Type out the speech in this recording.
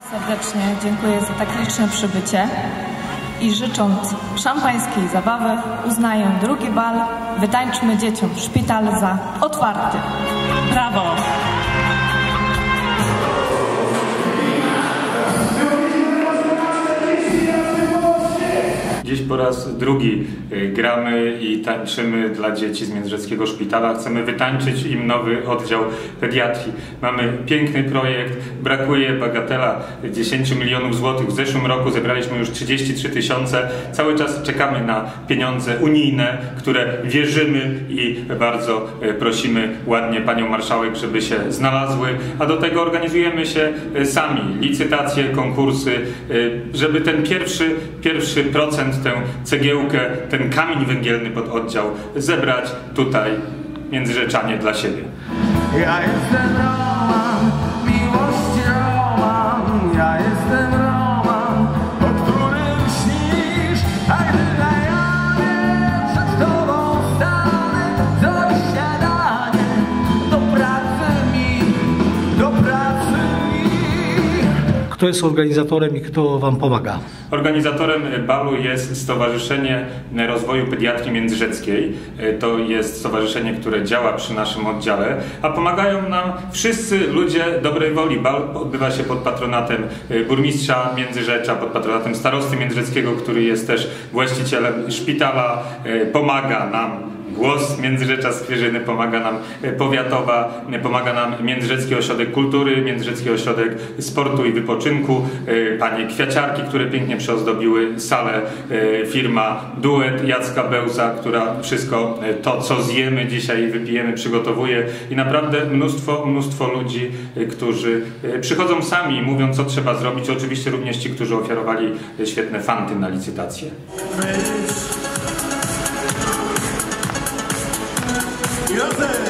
Serdecznie dziękuję za tak liczne przybycie i życząc szampańskiej zabawy uznaję drugi bal Wytańczmy dzieciom szpital za otwarty. Brawo! Dziś po raz drugi gramy i tańczymy dla dzieci z Międzyrzeckiego Szpitala. Chcemy wytańczyć im nowy oddział pediatrii. Mamy piękny projekt, brakuje bagatela 10 milionów złotych. W zeszłym roku zebraliśmy już 33 000. Cały czas czekamy na pieniądze unijne, które wierzymy i bardzo prosimy ładnie panią marszałek, żeby się znalazły. A do tego organizujemy się sami. Licytacje, konkursy, żeby ten pierwszy procent, tę cegiełkę, ten kamień węgielny pod oddział zebrać tutaj międzyrzeczanie dla siebie. Ja jestem Roman, miłości Roman, ja jestem Roman, o którym śnisz, a gdy na jawie przed tobą stanę, to śniadanie, do pracy mi. Kto jest organizatorem i kto wam pomaga? Organizatorem balu jest Stowarzyszenie Rozwoju Pediatrii Międzyrzeckiej. To jest stowarzyszenie, które działa przy naszym oddziale, a pomagają nam wszyscy ludzie dobrej woli. Bal odbywa się pod patronatem burmistrza Międzyrzecza, pod patronatem starosty międzyrzeckiego, który jest też właścicielem szpitala. Pomaga nam Głos Międzyrzecza Skwierzyny, pomaga nam powiatowa, pomaga nam Międzyrzecki Ośrodek Kultury, Międzyrzecki Ośrodek Sportu i Wypoczynku, panie kwiaciarki, które pięknie przyozdobiły salę, firma Duet Jacka Bełza, która wszystko to, co zjemy dzisiaj, wypijemy, przygotowuje i naprawdę mnóstwo ludzi, którzy przychodzą sami i mówią, co trzeba zrobić. Oczywiście również ci, którzy ofiarowali świetne fanty na licytację. Józef!